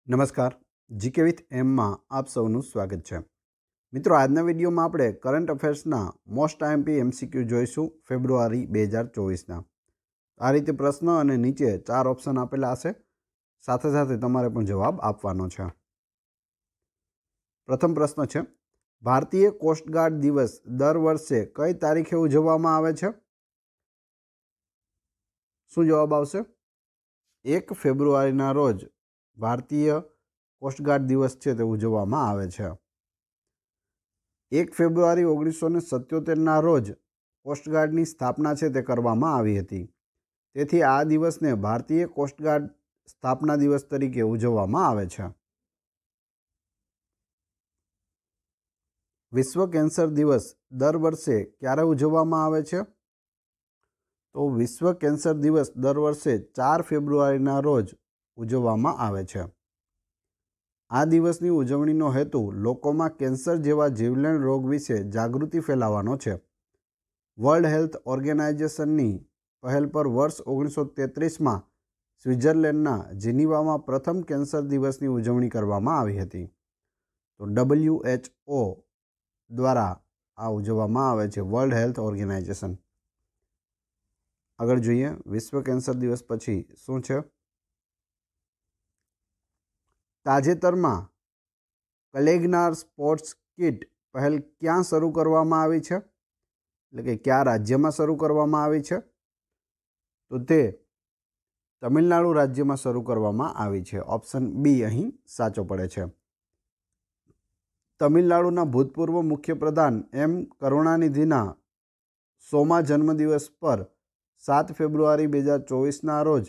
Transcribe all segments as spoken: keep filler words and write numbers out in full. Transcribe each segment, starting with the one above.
નમસ્કાર, GK with એમમાં આપ સૌનું સ્વાગત છે। મિત્રો, આજના વિડીયોમાં આપણે કરંટ અફેર્સના મોસ્ટ આઈએમપી એમસીક્યુ જોઈશું ફેબ્રુઆરી બે હજાર ચોવીસના। આ રીતે પ્રશ્ન અને નીચે ચાર ઓપ્શન આપેલા હશે, સાથે સાથે તમારે પણ જવાબ આપવાનો છે। પ્રથમ પ્રશ્ન છે, ભારતીય કોસ્ટગાર્ડ દિવસ દર વર્ષે કઈ તારીખે ઉજવવામાં આવે છે? શું જવાબ આવશે? એક ફેબ્રુઆરીના રોજ ભારતીય કોસ્ટગાર્ડ દિવસ છે તે ઉજવવામાં આવે છે। એક ફેબ્રુઆરી ઓગણીસો ને સત્યોતેરના રોજ કોસ્ટગાર્ડની સ્થાપના છે તે કરવામાં આવી હતી, તેથી આ દિવસને ભારતીય કોસ્ટગાર્ડ સ્થાપના દિવસ તરીકે ઉજવવામાં આવે છે। વિશ્વ કેન્સર દિવસ દર વર્ષે ક્યારે ઉજવવામાં આવે છે? તો વિશ્વ કેન્સર દિવસ દર વર્ષે ચાર ફેબ્રુઆરીના રોજ ઉજવવામાં આવે છે। આ દિવસની ઉજવણીનો હેતુ લોકોમાં કેન્સર જેવા જીવલેણ રોગ વિશે જાગૃતિ ફેલાવવાનો છે। વર્લ્ડ હેલ્થ ઓર્ગેનાઇઝેશનની પહેલ પર વર્ષ ઓગણીસો તેત્રીસમાં સ્વિટ્ઝરલેન્ડના જીનીવામાં પ્રથમ કેન્સર દિવસની ઉજવણી કરવામાં આવી હતી। તો ડબલ્યુ એચ ઓ દ્વારા આ ઉજવવામાં આવે છે, વર્લ્ડ હેલ્થ ઓર્ગેનાઇઝેશન। આગળ જોઈએ, વિશ્વ કેન્સર દિવસ પછી શું છે? તાજેતરમાં કલેગ્નાર સ્પોર્ટ્સ કિટ પહેલ ક્યાં શરૂ કરવામાં આવી છે? એટલે કે કયા રાજ્યમાં શરૂ કરવામાં આવી છે? તો તે તમિલનાડુ રાજ્યમાં શરૂ કરવામાં આવી છે। ઓપ્શન બી અહીં સાચો પડે છે। તમિલનાડુના ભૂતપૂર્વ મુખ્યપ્રધાન એમ કરુણાનિધિના સોમા જન્મદિવસ પર સાત ફેબ્રુઆરી બે હજાર ચોવીસના રોજ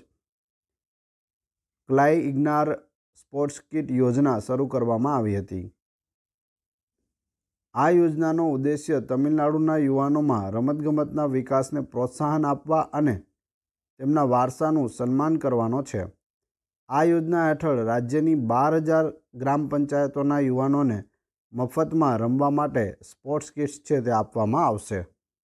ક્લાઇગ્નાર સ્પોર્ટ્સ કિટ યોજના શરૂ કરવામાં આવી હતી। આ યોજનાનો ઉદ્દેશ્ય તમિલનાડુના યુવાનોમાં રમતગમતના વિકાસને પ્રોત્સાહન આપવા અને તેમના વારસાનું સન્માન કરવાનો છે। આ યોજના હેઠળ રાજ્યની બાર હજાર ગ્રામ પંચાયતોના યુવાનોને મફતમાં રમવા માટે સ્પોર્ટ્સ કિટ્સ છે તે આપવામાં આવશે।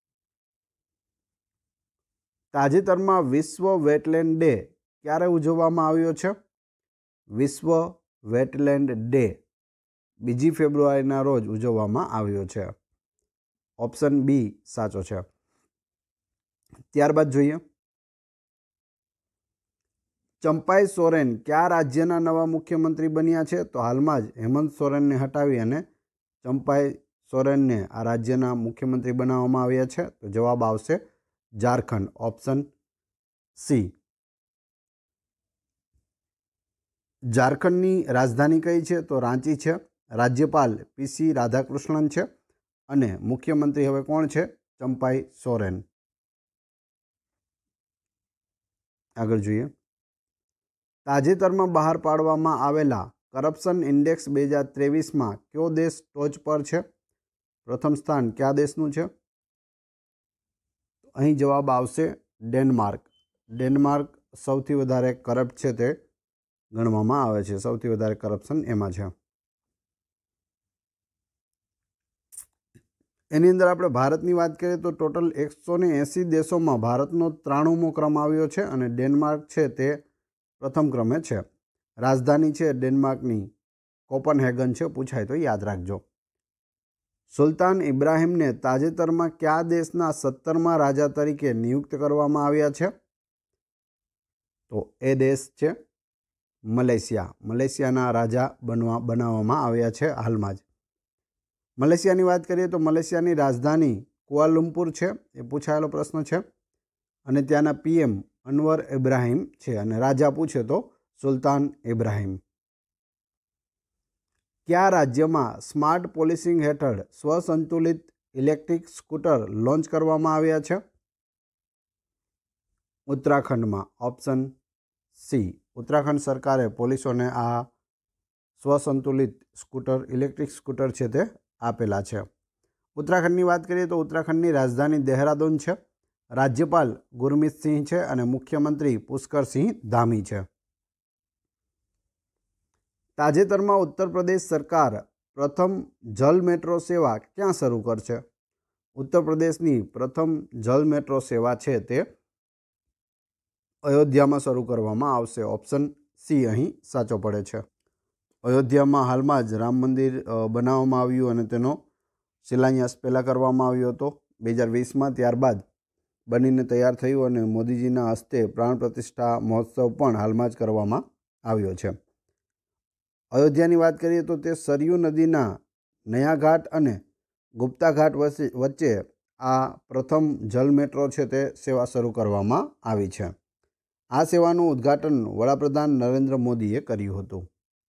તાજેતરમાં વિશ્વ વેટલેન્ડ ડે ક્યારે ઉજવવામાં આવ્યો છે? વિશ્વ વેટલેન્ડ ડે બીજી ફેબ્રુઆરીના રોજ ઉજવવામાં આવ્યો છે। ઓપ્શન બી સાચો છે। ત્યારબાદ જોઈએ, ચંપાઈ સોરેન કયા રાજ્યના નવા મુખ્યમંત્રી બન્યા છે? તો હાલમાં જ હેમંત સોરેનને હટાવી અને ચંપાઈ સોરેનને આ રાજ્યના મુખ્યમંત્રી બનાવવામાં આવ્યા છે। તો જવાબ આવશે ઝારખંડ, ઓપ્શન સી। ઝારખંડની રાજધાની કઈ છે? તો રાંચી છે। રાજ્યપાલ પીસી રાધાકૃષ્ણન છે અને મુખ્યમંત્રી હવે કોણ છે? ચંપાઈ સોરેન। આગળ જોઈએ, તાજેતરમાં બહાર પાડવામાં આવેલા કરપ્શન ઇન્ડેક્સ બે હજાર ત્રેવીસમાં કયો દેશ ટોચ પર છે? પ્રથમ સ્થાન કયા દેશનું છે? અહીં જવાબ આવશે ડેનમાર્ક। ડેનમાર્ક સૌથી વધારે કરપ્ટ છે તે ગણવામાં આવે છે, સૌથી વધારે કરપ્શન એમાં છે। એની અંદર આપણે ભારતની વાત કરીએ તો ટોટલ એકસો ને એંસી દેશોમાં ભારતનો ત્રાણુંમો ક્રમ આવ્યો છે અને ડેનમાર્ક છે તે પ્રથમ ક્રમે છે। રાજધાની છે ડેનમાર્કની કોપનહેગન છે, પૂછાય તો યાદ રાખજો। સુલતાન ઇબ્રાહિમને તાજેતરમાં કયા દેશના સત્તરમા રાજા તરીકે નિયુક્ત કરવામાં આવ્યા છે? તો એ દેશ છે મલેશિયા। મલેશિયાના રાજા બનવા બનાવવામાં આવ્યા છે હાલમાં જ। મલેશિયાની વાત કરીએ તો મલેશિયાની રાજધાની કુઆલાલુમ્પુર છે, એ પૂછાયેલો પ્રશ્ન છે અને ત્યાંના પીએમ અનવર ઇબ્રાહિમ છે અને રાજા પૂછે તો સુલતાન ઇબ્રાહિમ। કયા રાજ્યમાં સ્માર્ટ પોલિસિંગ હેઠળ સ્વસંતુલિત ઇલેક્ટ્રિક સ્કૂટર લોન્ચ કરવામાં આવ્યા છે? ઉત્તરાખંડમાં, ઓપ્શન સી। ઉત્તરાખંડ સરકારે પોલીસોને આ સ્વસંતુલિત સ્કૂટર ઇલેક્ટ્રિક સ્કૂટર છે તે આપેલા છે। ઉત્તરાખંડની વાત કરીએ તો ઉત્તરાખંડની રાજધાની દહેરાદૂન છે। રાજ્યપાલ ગુરમીત સિંહ છે અને મુખ્યમંત્રી પુષ્કરસિંહ ધામી છે। તાજેતરમાં ઉત્તર પ્રદેશ સરકાર પ્રથમ જલ મેટ્રો સેવા ક્યાં શરૂ કરશે? ઉત્તર પ્રદેશની પ્રથમ જલ મેટ્રો સેવા છે તે અયોધ્યામાં શરૂ કરવામાં આવશે। ઓપ્શન સી અહીં સાચો પડે છે। અયોધ્યામાં હાલમાં જ રામ મંદિર બનાવવામાં આવ્યું અને તેનો શિલાન્યાસ પહેલાં કરવામાં આવ્યો હતો બે હજાર વીસમાં. ત્યારબાદ બનીને તૈયાર થયું અને મોદીજીના હસ્તે પ્રાણ પ્રતિષ્ઠા મહોત્સવ પણ હાલમાં જ કરવામાં આવ્યો છે. અયોધ્યાની વાત કરીએ તો તે સરયુ નદીના નયા ઘાટ અને ગુપ્તા ઘાટ વચ્ચે આ પ્રથમ જલ મેટ્રો છે તે સેવા શરૂ કરવામાં આવી છે. આ સેવાનું ઉદ્ઘાટન વડાપ્રધાન નરેન્દ્ર મોદીએ કર્યું હતું.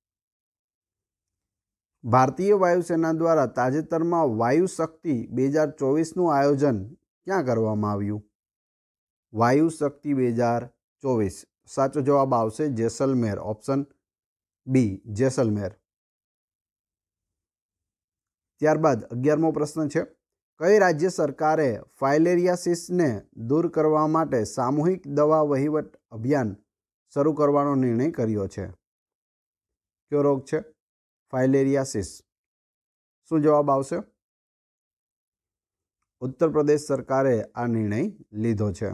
ભારતીય વાયુસેના દ્વારા તાજેતરમાં વાયુ શક્તિ બે હજાર ચોવીસનું આયોજન ક્યાં કરવામાં આવ્યું? વાયુ શક્તિ બે હજાર ચોવીસ. સાચો જવાબ આવશે જેસલમેર. Option B Jaisalmer. ત્યારબાદ અગિયારમો પ્રશ્ન છે, કઈ રાજ્ય સરકારે ફાઇલેરિયાસિસને દૂર કરવા માટે સામૂહિક દવા વહીવટ અભિયાન શરૂ કરવાનો નિર્ણય કર્યો છે? કયો રોગ છે? ફાઇલેરિયાસિસ. શું જવાબ આવશે? ઉત્તર પ્રદેશ સરકારે આ નિર્ણય લીધો છે.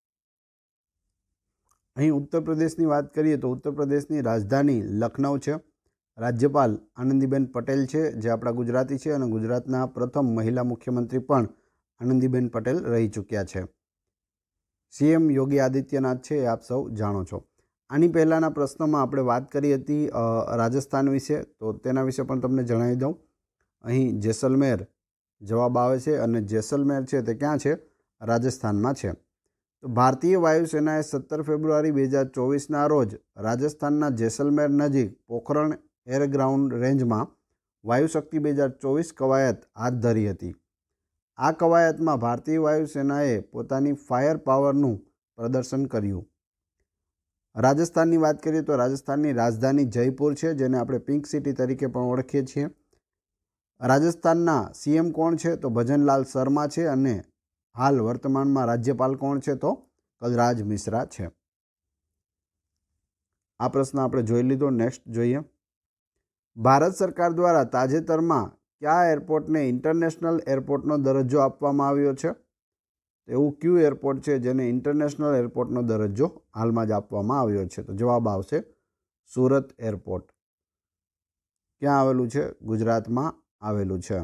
અહીં ઉત્તર પ્રદેશની વાત કરીએ તો ઉત્તર પ્રદેશની રાજધાની લખનઉ છે. રાજ્યપાલ આનંદીબેન પટેલ છે, જે આપણા ગુજરાતી છે અને ગુજરાતના પ્રથમ મહિલા મુખ્યમંત્રી પણ આનંદીબેન પટેલ રહી ચૂક્યા છે. સીએમ યોગી આદિત્યનાથ છે, એ આપ સૌ જાણો છો. આની પહેલાંના પ્રશ્નમાં આપણે વાત કરી હતી રાજસ્થાન વિશે, તો તેના વિશે પણ તમને જણાવી દઉં. અહીં જેસલમેર જવાબ આવે છે અને જેસલમેર છે તે ક્યાં છે? રાજસ્થાનમાં છે. તો ભારતીય વાયુસેનાએ સત્તર ફેબ્રુઆરી બે હજાર ચોવીસના રોજ રાજસ્થાનના જેસલમેર નજીક પોખરણ એરગ્રાઉન્ડ રેન્જમાં વાયુશક્તિ બે હજાર ચોવીસ કવાયત હાથ ધરી હતી. આ કવાયતમાં ભારતીય વાયુસેનાએ પોતાની ફાયર પાવરનું પ્રદર્શન કર્યું. રાજસ્થાનની વાત કરીએ તો રાજસ્થાનની રાજધાની જયપુર છે, જેને આપણે પિંક સિટી તરીકે પણ ઓળખીએ છીએ. રાજસ્થાનના સીએમ કોણ છે? તો ભજનલાલ શર્મા છે અને હાલ વર્તમાનમાં રાજ્યપાલ કોણ છે? તો કલરાજ મિશ્રા છે. આ પ્રશ્ન આપણે જોઈ લીધો. નેક્સ્ટ જોઈએ. ભારત સરકાર દ્વારા તાજેતરમાં કયા એરપોર્ટને ઇન્ટરનેશનલ એરપોર્ટનો દરજ્જો આપવામાં આવ્યો છે? એવું કયું એરપોર્ટ છે જેને ઇન્ટરનેશનલ એરપોર્ટનો દરજ્જો હાલમાં જ આપવામાં આવ્યો છે? તો જવાબ આવશે સુરત એરપોર્ટ. ક્યાં આવેલું છે? ગુજરાતમાં આવેલું છે.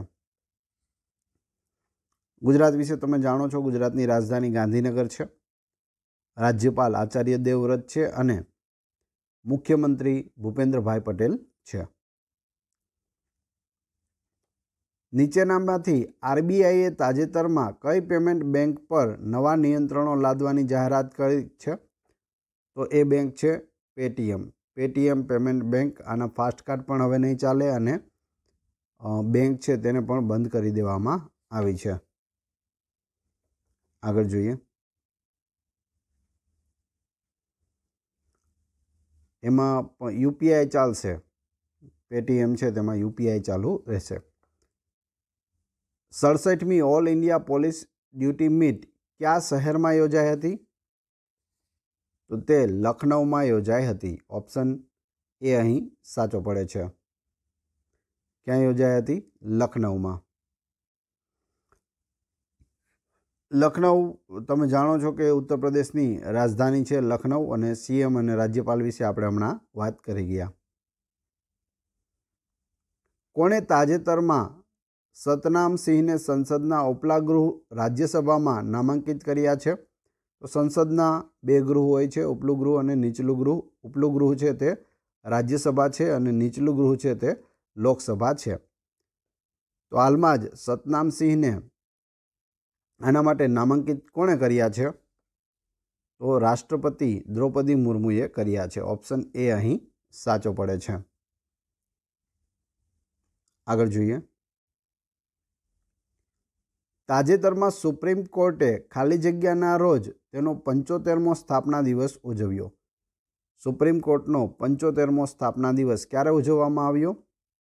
ગુજરાત વિશે તમે જાણો છો, ગુજરાતની રાજધાની ગાંધીનગર છે. રાજ્યપાલ આચાર્ય દેવવ્રત છે અને મુખ્યમંત્રી ભૂપેન્દ્રભાઈ પટેલ છે. નીચેનામાંથી આરબીઆઈએ તાજેતરમાં કઈ પેમેન્ટ બેંક પર નવા નિયંત્રણો લાદવાની જાહેરાત કરી છે? તો એ બેંક છે પેટીએમ. Paytm payment bank. આના ફાસ્ટકાર્ડ પણ હવે નહીં ચાલે અને બેંક છે તેને પણ બંધ કરી દેવામાં આવી છે. આગળ જોઈએ. એમાં યુપીઆઈ ચાલશે. પેટીએમ છે તેમાં યુપીઆઈ ચાલુ રહેશે. સડસઠમી all India police duty meet કયા શહેરમાં યોજાઈ હતી? તો તે લખનઉમાં યોજાઈ હતી. ઓપ્શન એ અહીં સાચો પડે છે. ક્યાં યોજાઈ હતી? લખનઉમાં. લખનઉ તમે જાણો છો કે ઉત્તર પ્રદેશની રાજધાની છે લખનઉ, અને સીએમ અને રાજ્યપાલ વિશે આપણે હમણાં વાત કરી ગયા. કોણે તાજેતરમાં સતનામ સિંહને સંસદના ઉપલા ગૃહ રાજ્યસભામાં નામાંકિત કર્યા છે? તો સંસદના બે ગૃહ હોય છે, ઉપલું ગૃહ અને નીચલું ગૃહ. ઉપલું ગૃહ છે તે રાજ્યસભા છે અને નીચલું ગૃહ છે તે લોકસભા છે. તો હાલમાં જ સતનામ સિંહને આના માટે નામાંકિત કોણે કર્યા છે? તો રાષ્ટ્રપતિ દ્રૌપદી મુર્મુએ કર્યા છે. ઓપ્શન એ અહીં સાચો પડે છે. આગળ જોઈએ. તાજેતરમાં સુપ્રીમ કોર્ટે ખાલી જગ્યાના રોજ તેનો પંચોતેરમો સ્થાપના દિવસ ઉજવ્યો. સુપ્રીમ કોર્ટનો પંચોતેરમો સ્થાપના દિવસ ક્યારે ઉજવવામાં આવ્યો?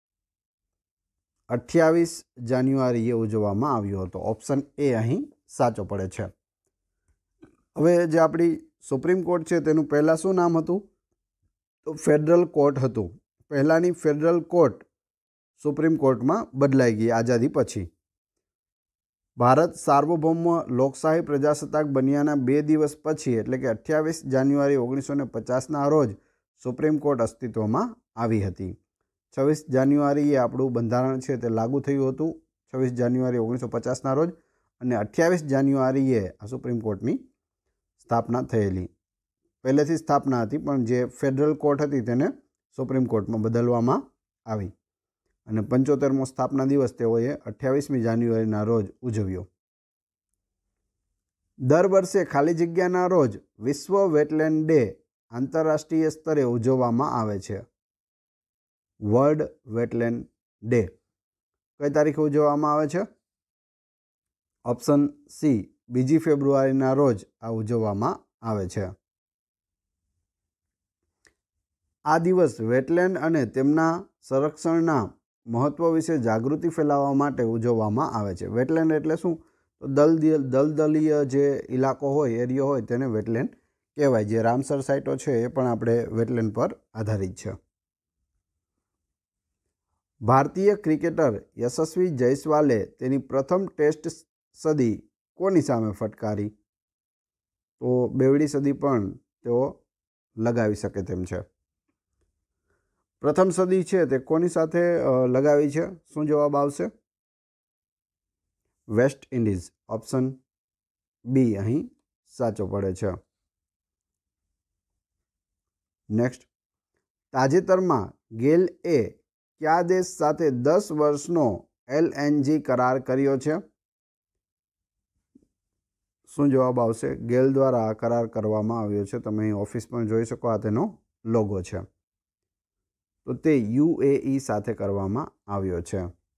અઠ્યાવીસ જાન્યુઆરીએ ઉજવવામાં આવ્યો હતો. ઓપ્શન એ અહીં સાચો પડે છે. હવે જે આપણી સુપ્રીમ કોર્ટ છે તેનું પહેલાં શું નામ હતું? તો ફેડરલ કોર્ટ હતું. પહેલાંની ફેડરલ કોર્ટ સુપ્રીમ કોર્ટમાં બદલાઈ ગઈ આઝાદી પછી. ભારત સાર્વભૌમ લોકશાહી પ્રજાસત્તાક બન્યાના બે દિવસ પછી એટલે કે અઠ્યાવીસ જાન્યુઆરી ઓગણીસો ને પચાસના રોજ સુપ્રીમ કોર્ટ અસ્તિત્વમાં આવી હતી. છવ્વીસ જાન્યુઆરીએ આપણું બંધારણ છે તે લાગુ થયું હતું, છવ્વીસ જાન્યુઆરી ઓગણીસો પચાસના રોજ, અને અઠ્યાવીસ જાન્યુઆરીએ આ સુપ્રીમ કોર્ટની સ્થાપના થયેલી. પહેલેથી સ્થાપના હતી, પણ જે ફેડરલ કોર્ટ હતી તેને સુપ્રીમ કોર્ટમાં બદલવામાં આવી, અને પંચોતેરમો સ્થાપના દિવસ તેઓએ અઠ્યાવીસમી જાન્યુઆરીના રોજ ઉજવ્યો. દર વર્ષે ખાલી જગ્યાના રોજ વિશ્વ વેટલેન્ડ ડે આંતરરાષ્ટ્રીય સ્તરે ઉજવવામાં આવે છે. વર્લ્ડ વેટલેન્ડ ડે કઈ તારીખે ઉજવવામાં આવે છે? ઓપ્શન સી, બીજી ફેબ્રુઆરીના રોજ આ ઉજવવામાં આવે છે. આ દિવસ વેટલેન્ડ અને તેમના સંરક્ષણના મહત્વ વિશે જાગૃતિ ફેલાવવા માટે ઉજવવામાં આવે છે. વેટલેન્ડ એટલે શું? તો દલદીય દલદલીય જે ઇલાકો હોય, એરિયો હોય, તેને વેટલેન્ડ કહેવાય. જે રામસર સાઇટો છે એ પણ આપણે વેટલેન્ડ પર આધારિત છે. ભારતીય ક્રિકેટર યશસ્વી જયસ્વાલે તેની પ્રથમ ટેસ્ટ સદી કોની સામે ફટકારી? તો બેવડી સદી પણ તેઓ લગાવી શકે તેમ છે. પ્રથમ સદી છે તે કોની સાથે લગાવી છે? શું જવાબ આવશે? West Indies. ઓપ્શન બી અહીં સાચો પડે છે. નેક્સ્ટ, તાજેતરમાં ગેલ એ કયા દેશ સાથે દસ વર્ષનો એલ એન જી કરાર કર્યો છે? શું જવાબ આવશે? ગેલ દ્વારા આ કરાર કરવામાં આવ્યો છે. તમે અહીં ઓફિસ પણ જોઈ શકો, આ તેનો લોગો છે. તો તે યુ એ ઈ સાથે કરવામાં આવ્યો છે.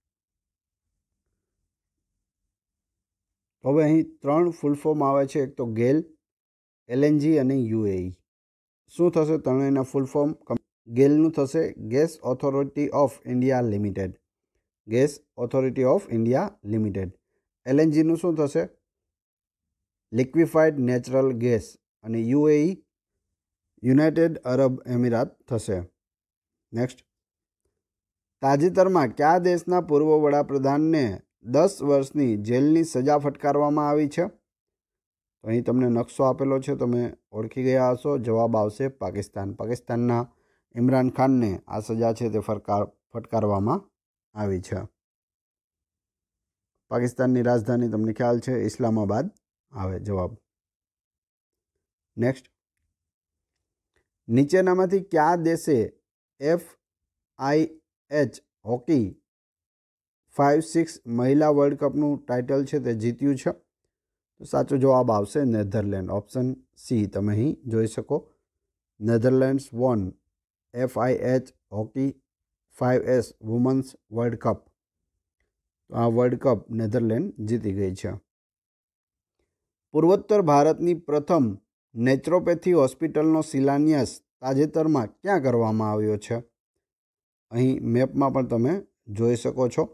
હવે અહીં ત્રણ ફૂલ ફોર્મ આવે છે, એક તો ગેલ, એલ એન જી અને યુ એ ઈ. શું થશે ત્રણેયના ફૂલ ફોર્મ? ગેલનું થશે gas authority of India limited, gas authority of India limited. L N જીનું શું થશે? Liquefied natural gas. અને U A E United Arab Emirates થશે. નેક્સ્ટ, તાજેતરમાં કયા દેશના પૂર્વ વડાપ્રધાનને દસ વર્ષની જેલની સજા ફટકારવામાં આવી છે? તો અહીં તમને નકશો આપેલો છે, તમે ઓળખી ગયા હશો. જવાબ આવશે પાકિસ્તાન. પાકિસ્તાનના ઇમરાન ખાનને આ સજા છે તે ફટકાર ફટકારવામાં આવી છે. પાકિસ્તાનની રાજધાની તમને ખ્યાલ છે ઇસ્લામાબાદ આવે જવાબ. નેક્સ્ટ, નીચેનામાંથી કયા દેશે F I H hockey five six મહિલા વર્લ્ડ કપનું ટાઇટલ છે તે જીત્યું છે? તો સાચો જવાબ આવશે નેધરલેન્ડ. ઓપ્શન સી તમે અહીં જોઈ શકો. Netherlands won F I H hockey fives women's world cup. આ વર્લ્ડ કપ નેધરલેન્ડ જીતી ગઈ છે. પૂર્વોત્તર ભારતની પ્રથમ નેચરોપેથી હોસ્પિટલનો શિલાન્યાસ તાજેતરમાં ક્યાં કરવામાં આવ્યો છે? અહીં મેપમાં પણ તમે જોઈ શકો છો.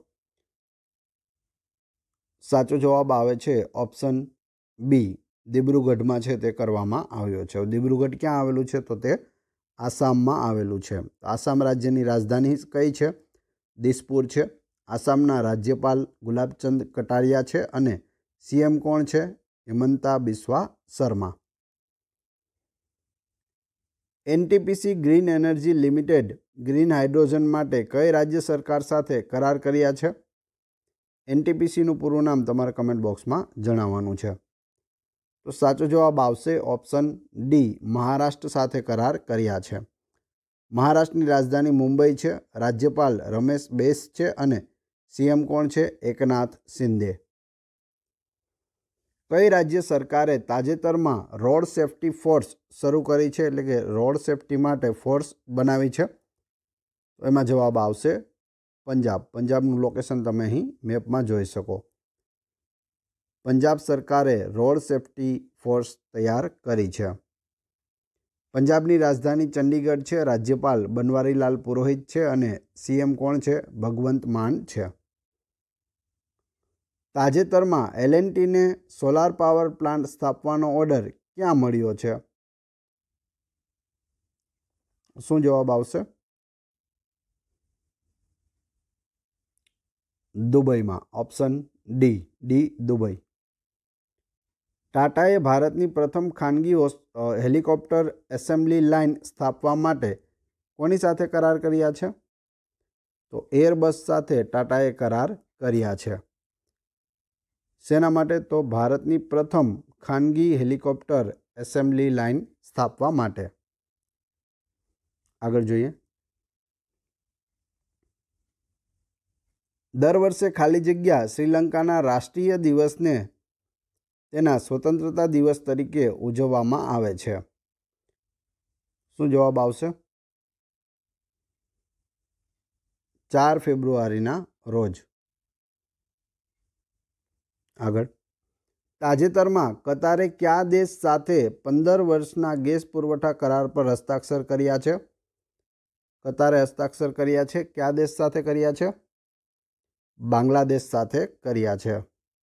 સાચો જવાબ આવે છે ઓપ્શન બી, દિબ્રુગઢમાં છે તે કરવામાં આવ્યો છે. દિબ્રુગઢ ક્યાં આવેલું છે? તો તે આસામમાં આવેલું છે. આસામ રાજ્યની રાજધાની કઈ છે? દિસપુર છે. આસામના રાજ્યપાલ ગુલાબચંદ કટારિયા છે અને સીએમ કોણ છે? Himanta Biswa Sarma. N T P C green energy limited green hydrogen માટે કઈ રાજ્ય સરકાર સાથે કરાર કર્યા છે? એન ટી પી સીનું પૂરું નામ તમારે કમેન્ટ બોક્સમાં જણાવવાનું છે. તો સાચો જવાબ આવશે ઓપ્શન ડી, મહારાષ્ટ્ર સાથે કરાર કર્યા છે. મહારાષ્ટ્રની રાજધાની મુંબઈ છે. રાજ્યપાલ રમેશ બેસ છે અને સીએમ કોણ છે? એકનાથ શિંદે. કઈ રાજ્ય સરકારે તાજેતરમાં રોડ સેફ્ટી ફોર્સ શરૂ કરી છે? એટલે કે રોડ સેફ્ટી માટે ફોર્સ બનાવી છે? એમાં જવાબ આવશે પંજાબ. પંજાબનું લોકેશન તમે અહીં મેપમાં જોઈ શકો. પંજાબ સરકારે રોડ સેફ્ટી ફોર્સ તૈયાર કરી છે. પંજાબની રાજધાની ચંડીગઢ છે. રાજ્યપાલ બનવારીલાલ પુરોહિત છે અને સીએમ કોણ છે? ભગવંત માન છે. તાજેતરમાં એલ એન્ડ ટીને સોલાર પાવર પ્લાન્ટ સ્થાપવાનો ઓર્ડર ક્યાં મળ્યો છે? શું જવાબ આવશે? દુબઈમાં. Option D, D Dubai. ટાટાએ ભારતની પ્રથમ ખાનગી હેલિકોપ્ટર એસેમ્બલી લાઇન સ્થાપવા માટે કોની સાથે કરાર કર્યા છે? તો એરબસ સાથે ટાટાએ કરાર કર્યા છે. શેના માટે? તો ભારતની પ્રથમ ખાનગી હેલિકોપ્ટર એસેમ્બલી લાઇન સ્થાપવા માટે. આગળ જોઈએ. દર વર્ષે ખાલી જગ્યા શ્રીલંકાના રાષ્ટ્રીય દિવસને તેના સ્વતંત્રતા દિવસ તરીકે ઉજવવામાં આવે છે. શું જવાબ આવશે? ચાર ફેબ્રુઆરીના રોજ. આગળ. તાજેતરમાં કતારે કયા દેશ સાથે પંદર વર્ષના ગેસ પુરવઠા કરાર પર હસ્તાક્ષર કર્યા છે? કતારે હસ્તાક્ષર કર્યા છે. કયા દેશ સાથે કર્યા છે? બાંગ્લાદેશ સાથે કર્યા છે.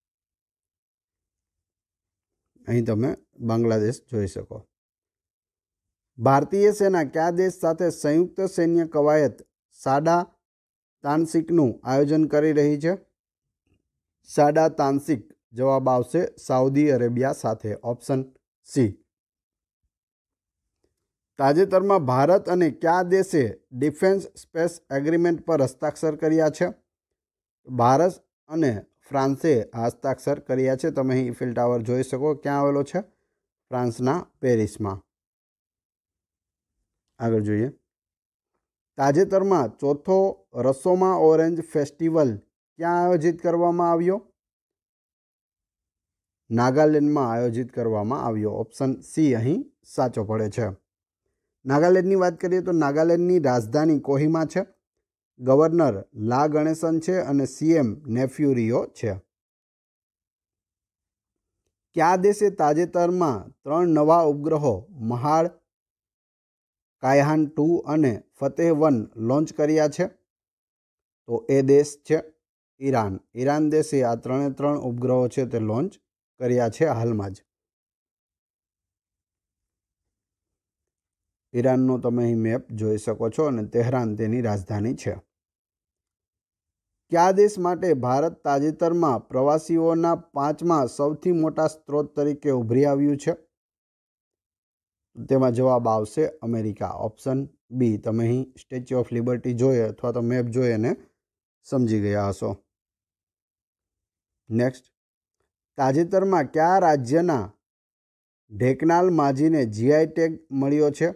અહીં તમે બાંગ્લાદેશ જોઈ શકો. ભારતીય સેના કયા દેશ સાથે સંયુક્ત સૈન્ય કવાયત સાડા તાનસિકનું આયોજન કરી રહી છે? સાડા તાનસિક. જવાબ આવશે સાઉદી અરેબિયા સાથે. Option C. તાજેતરમાં ભારત અને કયા દેશે ડિફેન્સ સ્પેસ એગ્રીમેન્ટ પર હસ્તાક્ષર કર્યા છે? ભારત અને ફ્રાન્સે હસ્તાક્ષર કર્યા છે. તમે અહીં ઈફેલ ટાવર જોઈ શકો. ક્યાં આવેલો છે? ફ્રાન્સના પેરિસમાં. આગળ જોઈએ. તાજેતરમાં ચોથો રસોમા ઓરેન્જ ફેસ્ટિવલ ક્યાં આયોજિત કરવામાં આવ્યો? નાગાલેન્ડમાં આયોજિત કરવામાં આવ્યો. ઓપ્શન સી અહીં સાચો પડે છે. નાગાલેન્ડની વાત કરીએ તો નાગાલેન્ડની રાજધાની કોહિમા છે. ગવર્નર લા ગણેશન છે અને સીએમ નેફ્યુ રિયો છે. કયા દેશે તાજેતરમાં ત્રણ નવા ઉપગ્રહો મહાળ, કાયહાન ટુ અને ફતેહ વન લોન્ચ કર્યા છે? તો એ દેશ છે ઈરાન. ઈરાન દેશે આ ત્રણે ત્રણ ઉપગ્રહો છે તે લોન્ચ કર્યા છે હાલમાં જ. ઈરાનનો તમે અહીં મેપ જોઈ શકો છો અને તેહરાન તેની રાજધાની છે. કયા દેશ માટે ભારત તાજેતરમાં પ્રવાસીઓના પાંચમા સૌથી મોટા સ્ત્રોત તરીકે ઉભરી આવ્યું છે? તેમાં જવાબ આવશે અમેરિકા. Option B. તમે અહીં સ્ટેચ્યુ ઓફ લિબર્ટી જોઈએ અથવા તો મેપ જોઈ અને સમજી ગયા હશો. નેક્સ્ટ. તાજેતરમાં કયા રાજ્યના ઢેકનાલ માજીને જીઆઈ ટેગ મળ્યો છે?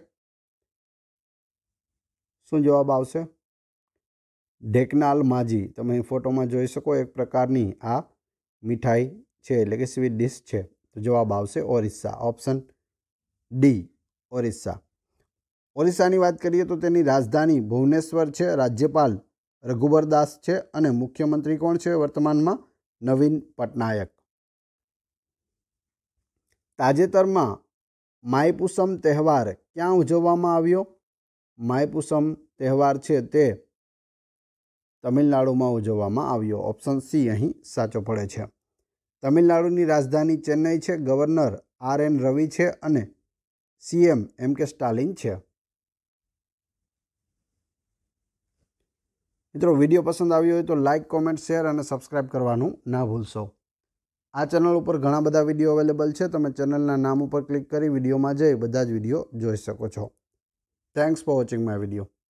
શું જવાબ આવશે? ઢેકનાલ માજી. તમે અહીં ફોટોમાં જોઈ શકો. એક પ્રકારની આ મીઠાઈ છે એટલે કે સ્વીટ ડિશ છે. તો જવાબ આવશે ઓરિસ્સા. Option D. ઓરિસ્સા. ઓરિસ્સાની વાત કરીએ તો તેની રાજધાની ભુવનેશ્વર છે. રાજ્યપાલ રઘુબર દાસ છે અને મુખ્યમંત્રી કોણ છે વર્તમાનમાં? નવીન પટનાયક. તાજેતરમાં માઈપુસમ તહેવાર ક્યાં ઉજવવામાં આવ્યો? માઈપુસમ તહેવાર છે તે તમિલનાડુમાં ઉજવવામાં આવ્યો. ઓપ્શન સી અહીં સાચો પડે છે. તમિલનાડુની રાજધાની ચેન્નઈ છે. ગવર્નર આર એન રવિ છે અને સીએમ એમ કે સ્ટાલિન છે. મિત્રો, વિડીયો પસંદ આવ્યો હોય તો લાઇક, કોમેન્ટ, શેર અને સબસ્ક્રાઈબ કરવાનું ના ભૂલશો. આ ચેનલ ઉપર ઘણા બધા વિડીયો અવેલેબલ છે. તમે ચેનલના નામ ઉપર ક્લિક કરી વિડીયોમાં જઈ બધા જ વિડીયો જોઈ શકો છો. Thanks for watching my video.